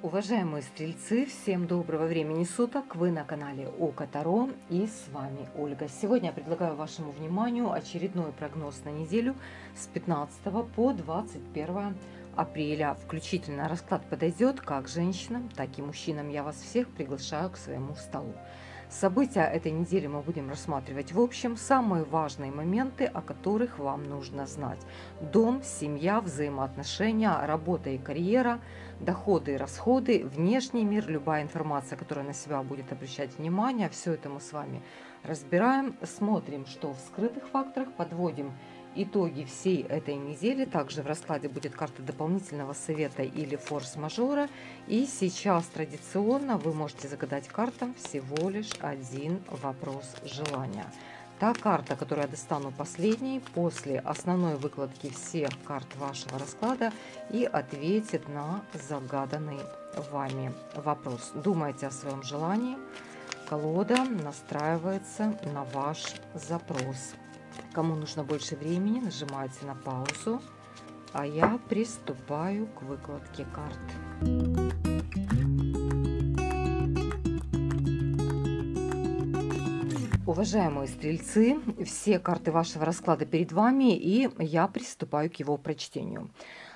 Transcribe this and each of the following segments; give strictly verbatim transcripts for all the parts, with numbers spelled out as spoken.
Уважаемые стрельцы, всем доброго времени суток! Вы на канале Око Таро, и с вами Ольга. Сегодня я предлагаю вашему вниманию очередной прогноз на неделю с пятнадцатого по двадцать первое апреля. Включительно расклад подойдет как женщинам, так и мужчинам. Я вас всех приглашаю к своему столу. События этой недели мы будем рассматривать в общем, самые важные моменты, о которых вам нужно знать. Дом, семья, взаимоотношения, работа и карьера, доходы и расходы, внешний мир, любая информация, которая на себя будет обращать внимание. Все это мы с вами разбираем, смотрим, что в скрытых факторах, подводим итоги всей этой недели. Также в раскладе будет карта дополнительного совета или форс-мажора. И сейчас традиционно вы можете загадать картам всего лишь один вопрос желания. Та карта, которую я достану последней, после основной выкладки всех карт вашего расклада и ответит на загаданный вами вопрос. Думайте о своем желании. Колода настраивается на ваш запрос. Кому нужно больше времени, нажимайте на паузу, а я приступаю к выкладке карт. Уважаемые стрельцы, все карты вашего расклада перед вами, и я приступаю к его прочтению.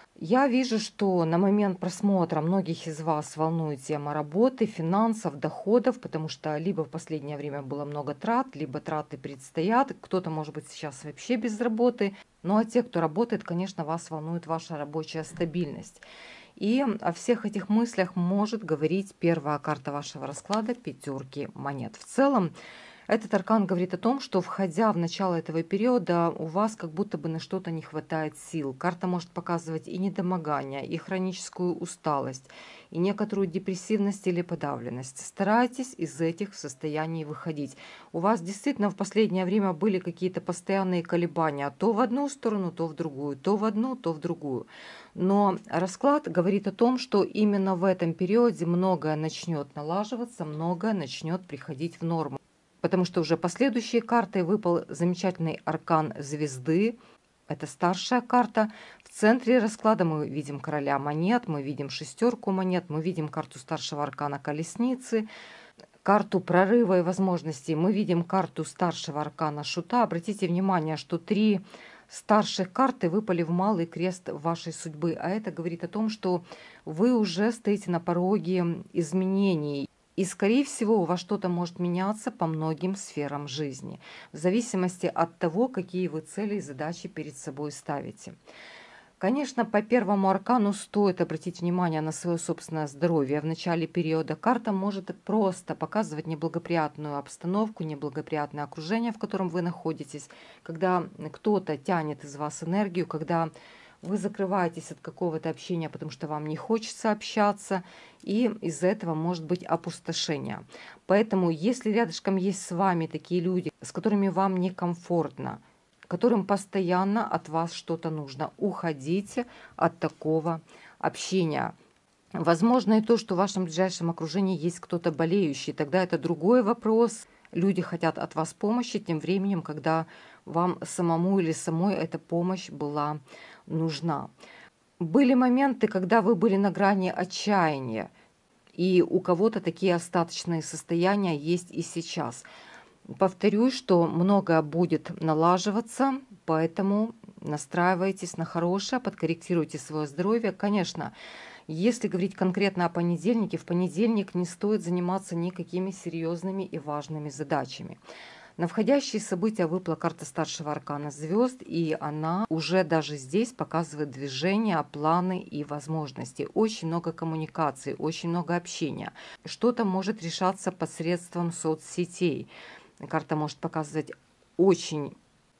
Я вижу, что на момент просмотра многих из вас волнует тема работы, финансов, доходов, потому что либо в последнее время было много трат, либо траты предстоят. Кто-то, может быть, сейчас вообще без работы. Ну а те, кто работает, конечно, вас волнует ваша рабочая стабильность. И о всех этих мыслях может говорить первая карта вашего расклада — пятерки монет. В целом, этот аркан говорит о том, что, входя в начало этого периода, у вас как будто бы на что-то не хватает сил. Карта может показывать и недомогание, и хроническую усталость, и некоторую депрессивность или подавленность. Старайтесь из этих состояний выходить. У вас действительно в последнее время были какие-то постоянные колебания, то в одну сторону, то в другую, то в одну, то в другую. Но расклад говорит о том, что именно в этом периоде многое начнет налаживаться, многое начнет приходить в норму. Потому что уже последующей картой выпал замечательный аркан звезды. Это старшая карта. В центре расклада мы видим короля монет, мы видим шестерку монет, мы видим карту старшего аркана колесницы, карту прорыва и возможностей. Мы видим карту старшего аркана шута. Обратите внимание, что три старших карты выпали в малый крест вашей судьбы. А это говорит о том, что вы уже стоите на пороге изменений. И, скорее всего, у вас что-то может меняться по многим сферам жизни, в зависимости от того, какие вы цели и задачи перед собой ставите. Конечно, по первому аркану стоит обратить внимание на свое собственное здоровье. В начале периода карта может просто показывать неблагоприятную обстановку, неблагоприятное окружение, в котором вы находитесь, когда кто-то тянет из вас энергию, когда вы закрываетесь от какого-то общения, потому что вам не хочется общаться, и из-за этого может быть опустошение. Поэтому, если рядышком есть с вами такие люди, с которыми вам некомфортно, которым постоянно от вас что-то нужно, уходите от такого общения. Возможно и то, что в вашем ближайшем окружении есть кто-то болеющий, тогда это другой вопрос. Люди хотят от вас помощи тем временем, когда вам самому или самой эта помощь была нужна. Были моменты, когда вы были на грани отчаяния, и у кого-то такие остаточные состояния есть и сейчас. Повторюсь, что многое будет налаживаться, поэтому настраивайтесь на хорошее, подкорректируйте свое здоровье. Конечно, если говорить конкретно о понедельнике, в понедельник не стоит заниматься никакими серьезными и важными задачами. На входящие события выпала карта старшего аркана звезд, и она уже даже здесь показывает движение, планы и возможности. Очень много коммуникаций, очень много общения. Что-то может решаться посредством соцсетей. Карта может показывать очень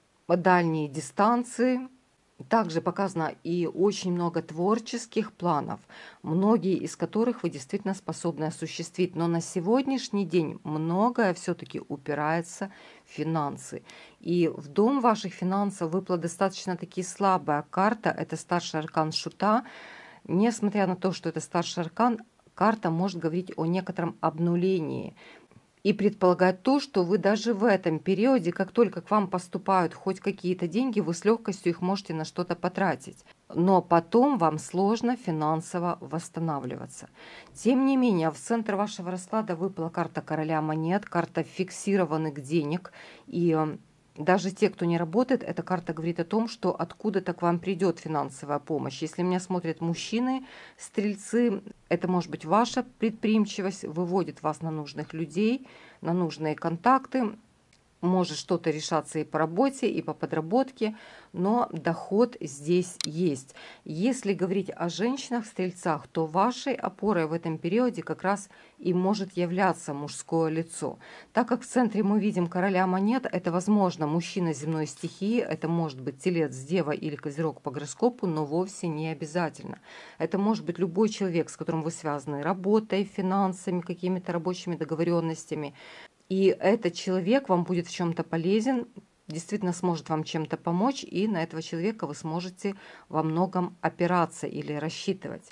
дальние дистанции. Также показано и очень много творческих планов, многие из которых вы действительно способны осуществить. Но на сегодняшний день многое все-таки упирается в финансы. И в дом ваших финансов выпала достаточно-таки слабая карта. Это старший аркан шута. Несмотря на то, что это старший аркан, карта может говорить о некотором обнулении. И предполагать то, что вы даже в этом периоде, как только к вам поступают хоть какие-то деньги, вы с легкостью их можете на что-то потратить. но потом вам сложно финансово восстанавливаться. Тем не менее, в центр вашего расклада выпала карта короля монет, карта фиксированных денег. И э, даже те, кто не работает, эта карта говорит о том, что откуда-то к вам придет финансовая помощь. Если меня смотрят мужчины, стрельцы, это может быть ваша предприимчивость, выводит вас на нужных людей, на нужные контакты. Может что-то решаться и по работе, и по подработке, но доход здесь есть. Если говорить о женщинах-стрельцах, то вашей опорой в этом периоде как раз и может являться мужское лицо. Так как в центре мы видим короля монет, это, возможно, мужчина земной стихии, это может быть телец, дева или козерог по гороскопу, но вовсе не обязательно. Это может быть любой человек, с которым вы связаны работой, финансами, какими-то рабочими договоренностями. И этот человек вам будет в чем-то полезен, действительно сможет вам чем-то помочь, и на этого человека вы сможете во многом опираться или рассчитывать.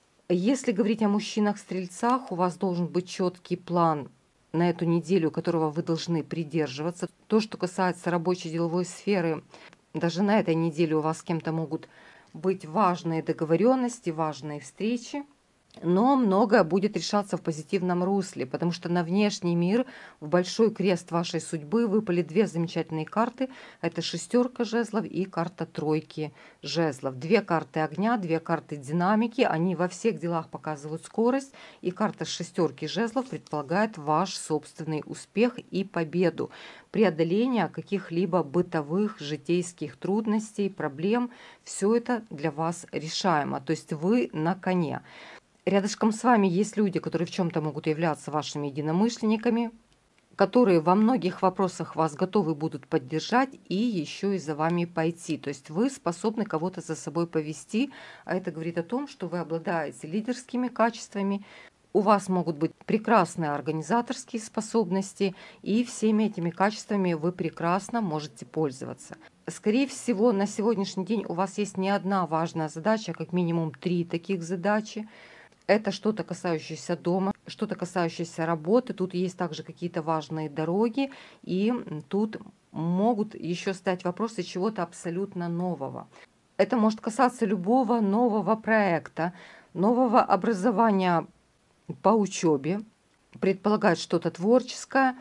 Если говорить о мужчинах-стрельцах, у вас должен быть четкий план на эту неделю, которого вы должны придерживаться. То, что касается рабочей деловой сферы, даже на этой неделе у вас с кем-то могут быть важные договоренности, важные встречи. Но многое будет решаться в позитивном русле, потому что на внешний мир, в большой крест вашей судьбы выпали две замечательные карты. Это шестерка жезлов и карта тройки жезлов. Две карты огня, две карты динамики. Они во всех делах показывают скорость. И карта шестерки жезлов предполагает ваш собственный успех и победу. Преодоление каких-либо бытовых, житейских трудностей, проблем. Все это для вас решаемо. То есть вы на коне. Рядышком с вами есть люди, которые в чем-то могут являться вашими единомышленниками, которые во многих вопросах вас готовы будут поддержать и еще и за вами пойти. То есть вы способны кого-то за собой повести, а это говорит о том, что вы обладаете лидерскими качествами, у вас могут быть прекрасные организаторские способности, и всеми этими качествами вы прекрасно можете пользоваться. Скорее всего, на сегодняшний день у вас есть не одна важная задача, а как минимум три таких задачи. Это что-то касающееся дома, что-то касающееся работы. Тут есть также какие-то важные дороги. И тут могут еще стать вопросы чего-то абсолютно нового. Это может касаться любого нового проекта, нового образования по учебе, предполагает что-то творческое.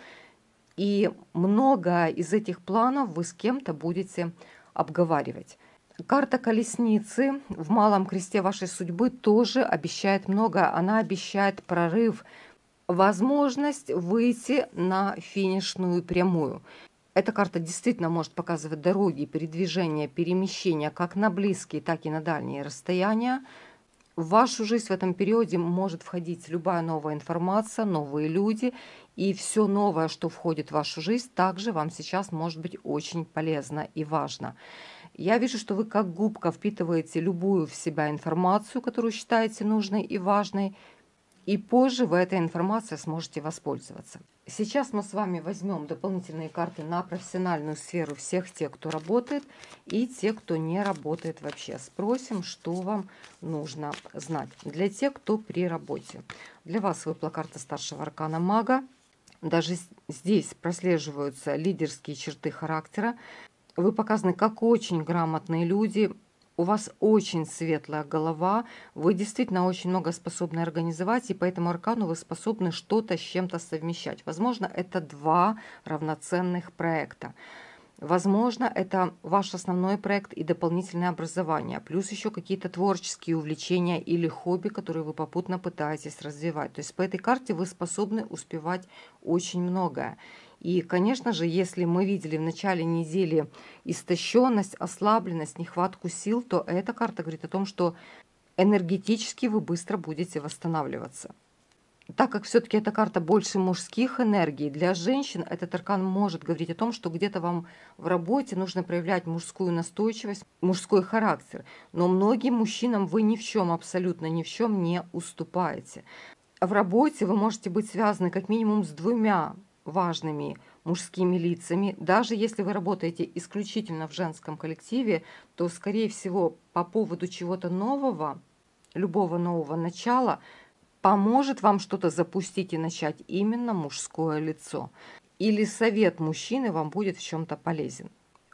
И много из этих планов вы с кем-то будете обговаривать. Карта колесницы в малом кресте вашей судьбы тоже обещает много. Она обещает прорыв, возможность выйти на финишную прямую. Эта карта действительно может показывать дороги, передвижения, перемещения как на близкие, так и на дальние расстояния. В вашу жизнь в этом периоде может входить любая новая информация, новые люди. И все новое, что входит в вашу жизнь, также вам сейчас может быть очень полезно и важно. Я вижу, что вы как губка впитываете любую в себя информацию, которую считаете нужной и важной, и позже вы этой информацией сможете воспользоваться. Сейчас мы с вами возьмем дополнительные карты на профессиональную сферу всех тех, кто работает, и те, кто не работает вообще. Спросим, что вам нужно знать. Для тех, кто при работе. Для вас выпала карта старшего аркана мага. Даже здесь прослеживаются лидерские черты характера. Вы показаны как очень грамотные люди, у вас очень светлая голова, вы действительно очень много способны организовать, и по этому аркану вы способны что-то с чем-то совмещать. Возможно, это два равноценных проекта. Возможно, это ваш основной проект и дополнительное образование, плюс еще какие-то творческие увлечения или хобби, которые вы попутно пытаетесь развивать. То есть по этой карте вы способны успевать очень многое. И, конечно же, если мы видели в начале недели истощенность, ослабленность, нехватку сил, то эта карта говорит о том, что энергетически вы быстро будете восстанавливаться. Так как все-таки эта карта больше мужских энергий, для женщин этот аркан может говорить о том, что где-то вам в работе нужно проявлять мужскую настойчивость, мужской характер. Но многим мужчинам вы ни в чем, абсолютно ни в чем не уступаете. В работе вы можете быть связаны как минимум с двумя важными мужскими лицами. Даже если вы работаете исключительно в женском коллективе, то, скорее всего, по поводу чего-то нового, любого нового начала, поможет вам что-то запустить и начать именно мужское лицо. Или совет мужчины вам будет в чем-то полезен.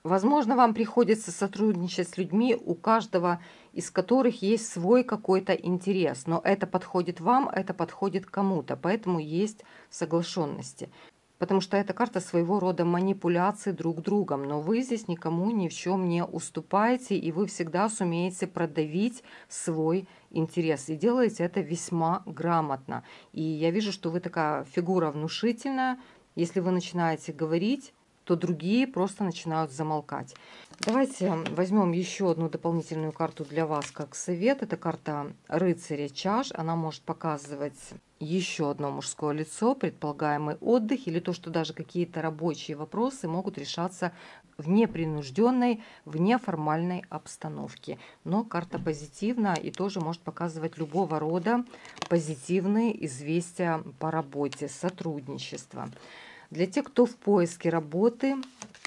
Возможно, вам приходится сотрудничать с людьми, у каждого из которых есть свой какой-то интерес, но это подходит вам, это подходит кому-то, поэтому есть соглашенности. Потому что эта карта своего рода манипуляции друг другом, но вы здесь никому ни в чем не уступаете, и вы всегда сумеете продавить свой интерес. И делаете это весьма грамотно. И я вижу, что вы такая фигура внушительная. Если вы начинаете говорить, то другие просто начинают замолкать. Давайте возьмем еще одну дополнительную карту для вас как совет. Это карта рыцаря чаш. Она может показывать еще одно мужское лицо, предполагаемый отдых или то, что даже какие-то рабочие вопросы могут решаться в непринужденной, в неформальной обстановке. Но карта позитивна и тоже может показывать любого рода позитивные известия по работе, сотрудничество. Для тех, кто в поиске работы,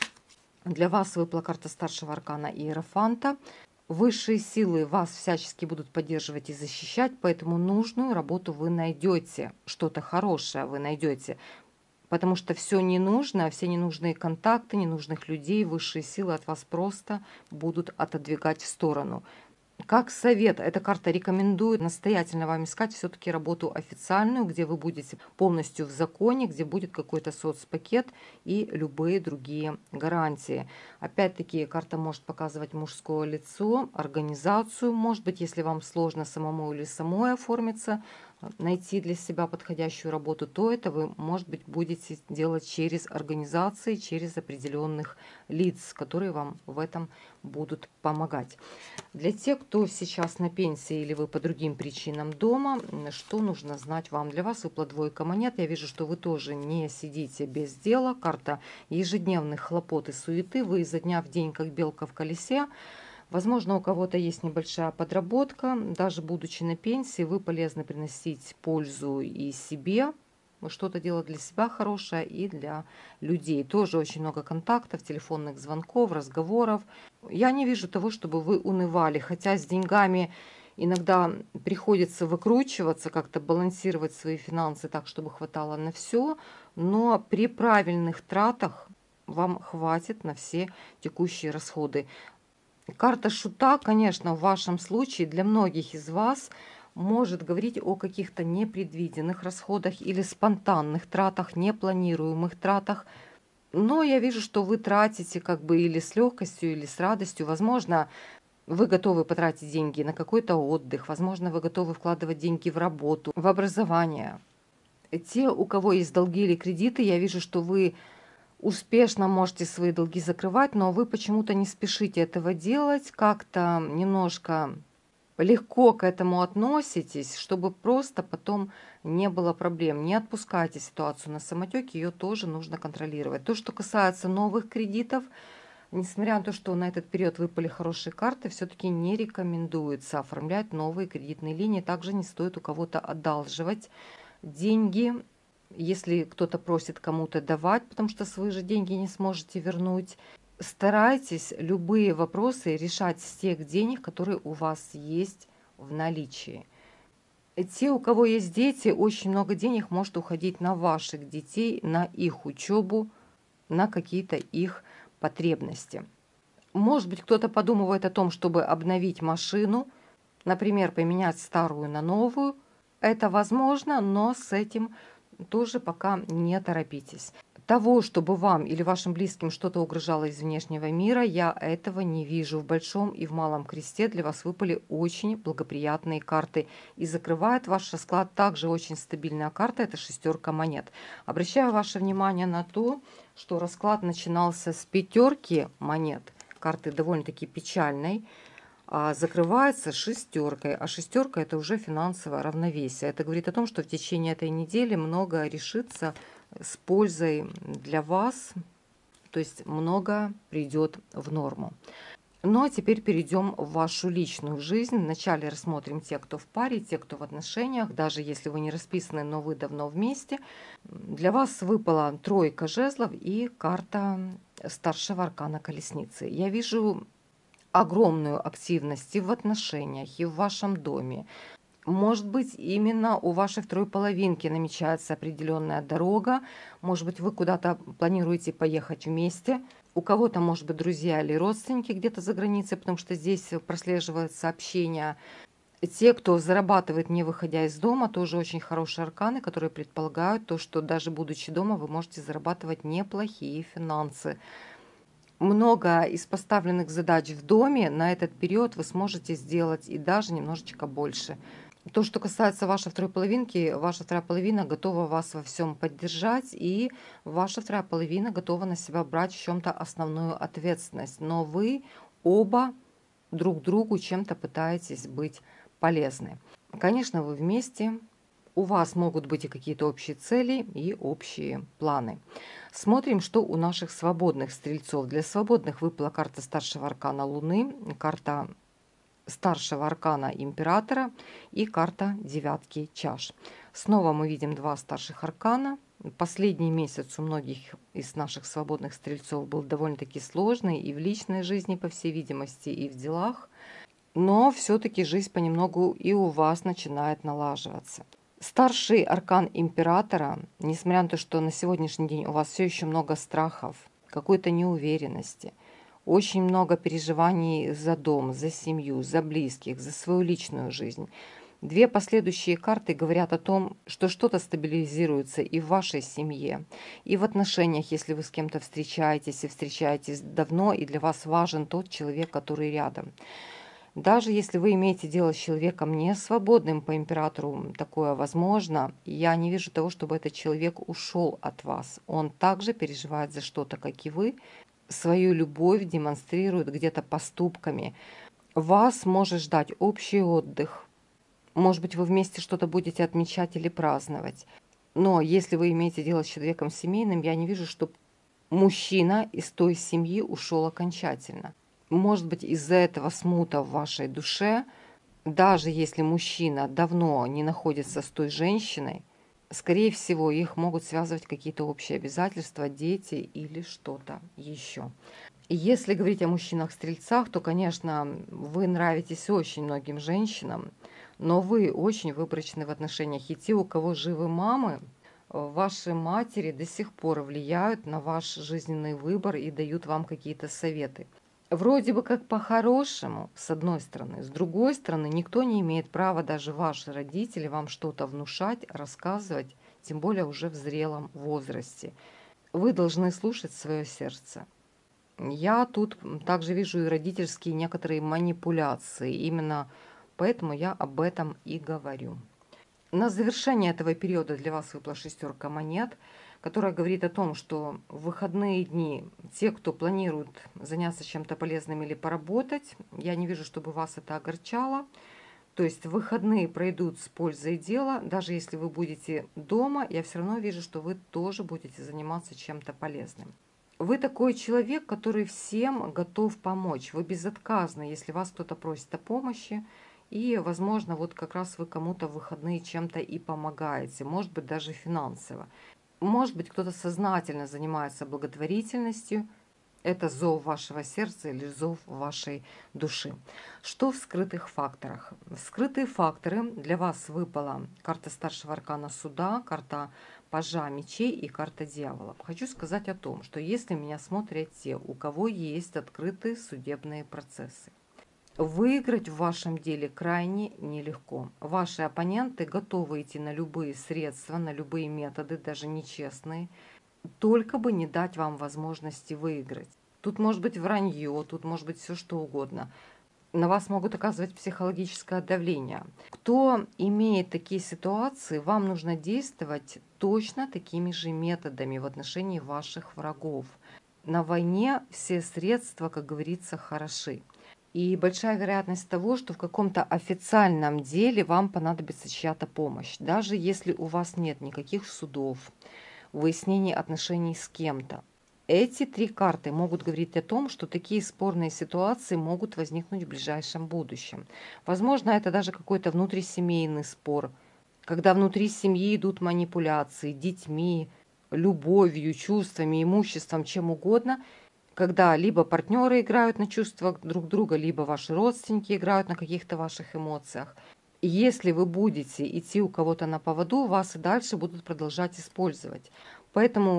для вас выпала карта старшего аркана Иерофанта. Высшие силы вас всячески будут поддерживать и защищать, поэтому нужную работу вы найдете, что-то хорошее вы найдете. Потому что все ненужное, все ненужные контакты, ненужных людей, высшие силы от вас просто будут отодвигать в сторону. Как совет, эта карта рекомендует настоятельно вам искать все-таки работу официальную, где вы будете полностью в законе, где будет какой-то соцпакет и любые другие гарантии. Опять-таки, карта может показывать мужское лицо, организацию. Может быть, если вам сложно самому или самой оформиться, найти для себя подходящую работу, то это вы, может быть, будете делать через организации, через определенных лиц, которые вам в этом будут помогать. Для тех, кто сейчас на пенсии или вы по другим причинам дома, что нужно знать вам? Для вас выпала двойка монет. Я вижу, что вы тоже не сидите без дела. Карта ежедневных хлопот и суеты. Вы изо дня в день, как белка в колесе. Возможно, у кого-то есть небольшая подработка. Даже будучи на пенсии, вы полезны приносить пользу и себе, что-то делать для себя хорошее и для людей. Тоже очень много контактов, телефонных звонков, разговоров. Я не вижу того, чтобы вы унывали, хотя с деньгами иногда приходится выкручиваться, как-то балансировать свои финансы так, чтобы хватало на все, но при правильных тратах вам хватит на все текущие расходы. Карта шута, конечно, в вашем случае для многих из вас может говорить о каких-то непредвиденных расходах или спонтанных тратах, непланируемых тратах. Но я вижу, что вы тратите как бы или с легкостью, или с радостью. Возможно, вы готовы потратить деньги на какой-то отдых. Возможно, вы готовы вкладывать деньги в работу, в образование. Те, у кого есть долги или кредиты, я вижу, что вы успешно можете свои долги закрывать, но вы почему-то не спешите этого делать, как-то немножко легко к этому относитесь, чтобы просто потом не было проблем. Не отпускайте ситуацию на самотеке, ее тоже нужно контролировать. То, что касается новых кредитов, несмотря на то, что на этот период выпали хорошие карты, все-таки не рекомендуется оформлять новые кредитные линии. Также не стоит у кого-то одалживать деньги, если кто-то просит кому-то давать, потому что свои же деньги не сможете вернуть. Старайтесь любые вопросы решать с тех денег, которые у вас есть в наличии. Те, у кого есть дети, очень много денег может уходить на ваших детей, на их учебу, на какие-то их потребности. Может быть, кто-то подумывает о том, чтобы обновить машину, например, поменять старую на новую. Это возможно, но с этим тоже пока не торопитесь. Того, чтобы вам или вашим близким что-то угрожало из внешнего мира, я этого не вижу. В большом и в малом кресте для вас выпали очень благоприятные карты. И закрывает ваш расклад также очень стабильная карта, это шестерка монет. Обращаю ваше внимание на то, что расклад начинался с пятерки монет, карты довольно-таки печальной, а закрывается шестеркой. А шестерка это уже финансовое равновесие. Это говорит о том, что в течение этой недели многое решится с пользой для вас, то есть много придет в норму. Ну а теперь перейдем в вашу личную жизнь. Вначале рассмотрим те, кто в паре, те, кто в отношениях. Даже если вы не расписаны, но вы давно вместе. Для вас выпала тройка жезлов и карта старшего аркана колесницы. Я вижу огромную активность и в отношениях, и в вашем доме. Может быть, именно у вашей второй половинки намечается определенная дорога. Может быть, вы куда-то планируете поехать вместе. У кого-то, может быть, друзья или родственники где-то за границей, потому что здесь прослеживается общение. Те, кто зарабатывает, не выходя из дома, тоже очень хорошие арканы, которые предполагают то, что даже будучи дома, вы можете зарабатывать неплохие финансы. Много из поставленных задач в доме на этот период вы сможете сделать и даже немножечко больше. То, что касается вашей второй половинки, ваша вторая половина готова вас во всем поддержать, и ваша вторая половина готова на себя брать в чем-то основную ответственность. Но вы оба друг другу чем-то пытаетесь быть полезны. Конечно, вы вместе, у вас могут быть и какие-то общие цели, и общие планы. Смотрим, что у наших свободных стрельцов. Для свободных выпала карта старшего аркана Луны, карта старшего аркана Императора и карта девятки чаш. Снова мы видим два старших аркана. Последний месяц у многих из наших свободных стрельцов был довольно-таки сложный и в личной жизни, по всей видимости, и в делах. Но все-таки жизнь понемногу и у вас начинает налаживаться. Старший аркан Императора, несмотря на то, что на сегодняшний день у вас все еще много страхов, какой-то неуверенности, очень много переживаний за дом, за семью, за близких, за свою личную жизнь. Две последующие карты говорят о том, что что-то стабилизируется и в вашей семье, и в отношениях, если вы с кем-то встречаетесь и встречаетесь давно, и для вас важен тот человек, который рядом. Даже если вы имеете дело с человеком не свободным по императору, такое возможно, я не вижу того, чтобы этот человек ушел от вас. Он также переживает за что-то, как и вы, свою любовь демонстрирует где-то поступками. Вас может ждать общий отдых. Может быть, вы вместе что-то будете отмечать или праздновать. Но если вы имеете дело с человеком семейным, я не вижу, что мужчина из той семьи ушел окончательно. Может быть, из-за этого смута в вашей душе, даже если мужчина давно не находится с той женщиной, скорее всего, их могут связывать какие-то общие обязательства, дети или что-то еще. И если говорить о мужчинах-стрельцах, то, конечно, вы нравитесь очень многим женщинам, но вы очень выборочны в отношениях. И те, у кого живы мамы, ваши матери до сих пор влияют на ваш жизненный выбор и дают вам какие-то советы. Вроде бы как по-хорошему, с одной стороны. С другой стороны, никто не имеет права, даже ваши родители, вам что-то внушать, рассказывать, тем более уже в зрелом возрасте. Вы должны слушать свое сердце. Я тут также вижу и родительские некоторые манипуляции. Именно поэтому я об этом и говорю. На завершение этого периода для вас выпала шестерка монет, которая говорит о том, что в выходные дни те, кто планирует заняться чем-то полезным или поработать, я не вижу, чтобы вас это огорчало. То есть выходные пройдут с пользой дела, даже если вы будете дома, я все равно вижу, что вы тоже будете заниматься чем-то полезным. Вы такой человек, который всем готов помочь. Вы безотказны, если вас кто-то просит о помощи. И, возможно, вот как раз вы кому-то в выходные чем-то и помогаете, может быть, даже финансово. Может быть, кто-то сознательно занимается благотворительностью. Это зов вашего сердца или зов вашей души. Что в скрытых факторах? Скрытые факторы для вас выпала карта старшего аркана суда, карта пажа мечей и карта дьявола. Хочу сказать о том, что если меня смотрят те, у кого есть открытые судебные процессы, выиграть в вашем деле крайне нелегко. Ваши оппоненты готовы идти на любые средства, на любые методы, даже нечестные, только бы не дать вам возможности выиграть. Тут может быть вранье, тут может быть все что угодно. На вас могут оказывать психологическое давление. Кто имеет такие ситуации, вам нужно действовать точно такими же методами в отношении ваших врагов. На войне все средства, как говорится, хороши. И большая вероятность того, что в каком-то официальном деле вам понадобится чья-то помощь. Даже если у вас нет никаких судов, выяснений отношений с кем-то. Эти три карты могут говорить о том, что такие спорные ситуации могут возникнуть в ближайшем будущем. Возможно, это даже какой-то внутрисемейный спор, когда внутри семьи идут манипуляции детьми, любовью, чувствами, имуществом, чем угодно, когда либо партнеры играют на чувствах друг друга, либо ваши родственники играют на каких-то ваших эмоциях. И если вы будете идти у кого-то на поводу, вас и дальше будут продолжать использовать. Поэтому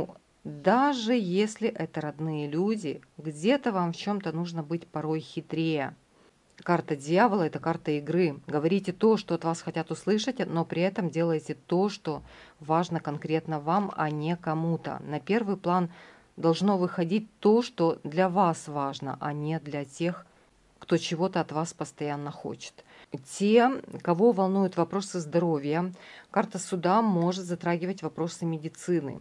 Даже если это родные люди, где-то вам в чем-то нужно быть порой хитрее. Карта дьявола – это карта игры. Говорите то, что от вас хотят услышать, но при этом делайте то, что важно конкретно вам, а не кому-то. На первый план должно выходить то, что для вас важно, а не для тех, кто чего-то от вас постоянно хочет. Те, кого волнуют вопросы здоровья, карта суда может затрагивать вопросы медицины.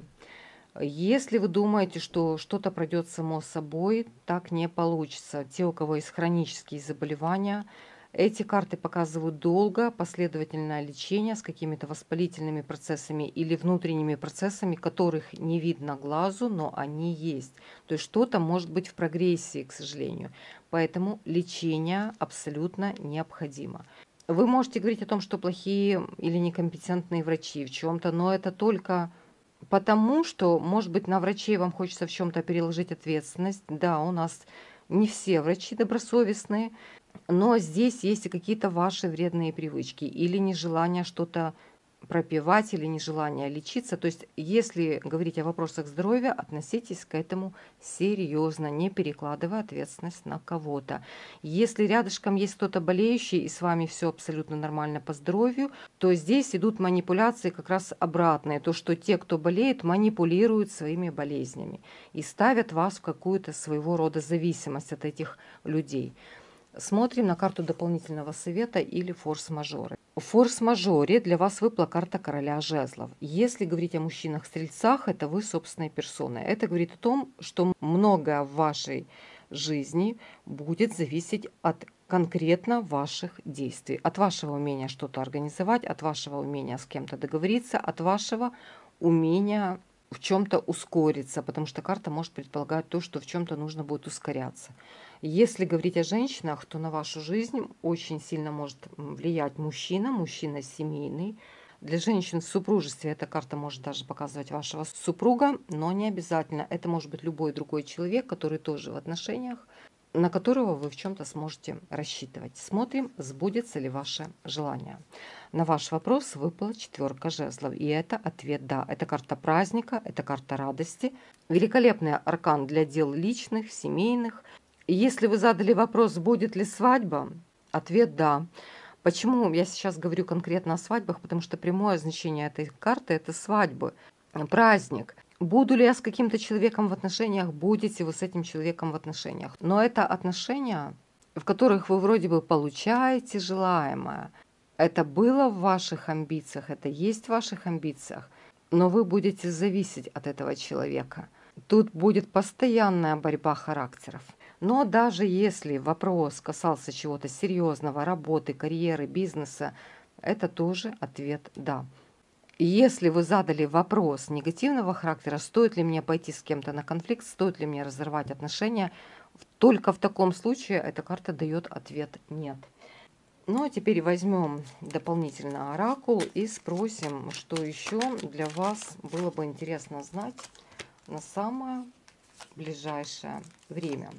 Если вы думаете, что что-то пройдет само собой, так не получится. Те, у кого есть хронические заболевания, эти карты показывают долго, последовательное лечение с какими-то воспалительными процессами или внутренними процессами, которых не видно глазу, но они есть. То есть что-то может быть в прогрессии, к сожалению. Поэтому лечение абсолютно необходимо. Вы можете говорить о том, что плохие или некомпетентные врачи в чем-то, но это только потому, что, может быть, на врачей вам хочется в чем-то переложить ответственность. Да, у нас не все врачи добросовестные, но здесь есть и какие-то ваши вредные привычки или нежелание что-то пропивать или нежелание лечиться. То есть, если говорить о вопросах здоровья, относитесь к этому серьезно, не перекладывая ответственность на кого-то. Если рядышком есть кто-то болеющий и с вами все абсолютно нормально по здоровью, то здесь идут манипуляции как раз обратные. То, что те, кто болеет, манипулируют своими болезнями и ставят вас в какую-то своего рода зависимость от этих людей. Смотрим на карту дополнительного совета или форс-мажоры. В форс-мажоре для вас выпала карта короля жезлов. Если говорить о мужчинах-стрельцах, это вы собственной персоной. Это говорит о том, что многое в вашей жизни будет зависеть от конкретно ваших действий. От вашего умения что-то организовать, от вашего умения с кем-то договориться, от вашего умения в чем-то ускориться, потому что карта может предполагать то, что в чем-то нужно будет ускоряться. Если говорить о женщинах, то на вашу жизнь очень сильно может влиять мужчина, мужчина семейный. Для женщин в супружестве эта карта может даже показывать вашего супруга, но не обязательно. Это может быть любой другой человек, который тоже в отношениях, на которого вы в чем-то сможете рассчитывать. Смотрим, сбудется ли ваше желание. На ваш вопрос выпала четверка жезлов, и это ответ «да». Это карта праздника, это карта радости. Великолепный аркан для дел личных, семейных. Если вы задали вопрос, будет ли свадьба, ответ «да». Почему я сейчас говорю конкретно о свадьбах? Потому что прямое значение этой карты – это свадьбы, праздник. Буду ли я с каким-то человеком в отношениях, будете вы с этим человеком в отношениях. Но это отношения, в которых вы вроде бы получаете желаемое. Это было в ваших амбициях, это есть в ваших амбициях, но вы будете зависеть от этого человека. Тут будет постоянная борьба характеров. Но даже если вопрос касался чего-то серьезного, работы, карьеры, бизнеса, это тоже ответ «да». Если вы задали вопрос негативного характера, стоит ли мне пойти с кем-то на конфликт, стоит ли мне разорвать отношения, только в таком случае эта карта дает ответ «нет». Ну а теперь возьмем дополнительно оракул и спросим, что еще для вас было бы интересно знать на самое ближайшее время.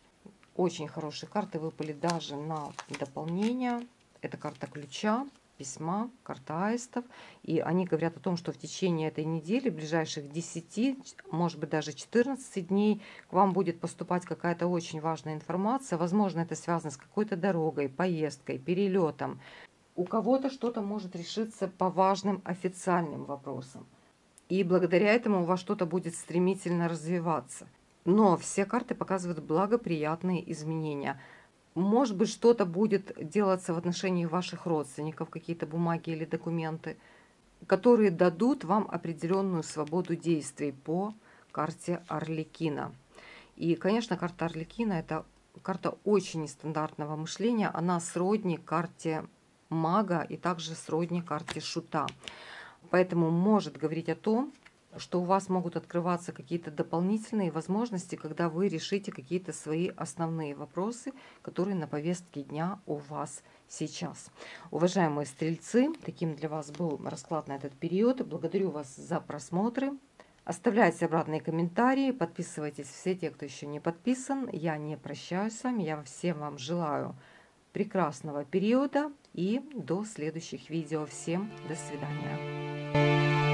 Очень хорошие карты выпали даже на дополнение. Это карта ключа, письма, карта аистов. И они говорят о том, что в течение этой недели, ближайших десяти, может быть даже четырнадцати дней, к вам будет поступать какая-то очень важная информация. Возможно, это связано с какой-то дорогой, поездкой, перелетом. У кого-то что-то может решиться по важным официальным вопросам. И благодаря этому у вас что-то будет стремительно развиваться. Но все карты показывают благоприятные изменения. Может быть, что-то будет делаться в отношении ваших родственников, какие-то бумаги или документы, которые дадут вам определенную свободу действий по карте Арлекина. И, конечно, карта Арлекина – это карта очень нестандартного мышления. Она сродни карте мага и также сродни карте шута. Поэтому может говорить о том, что у вас могут открываться какие-то дополнительные возможности, когда вы решите какие-то свои основные вопросы, которые на повестке дня у вас сейчас. Уважаемые стрельцы, таким для вас был расклад на этот период. Благодарю вас за просмотры. Оставляйте обратные комментарии, подписывайтесь все те, кто еще не подписан. Я не прощаюсь с вами, я всем вам желаю прекрасного периода и до следующих видео. Всем до свидания.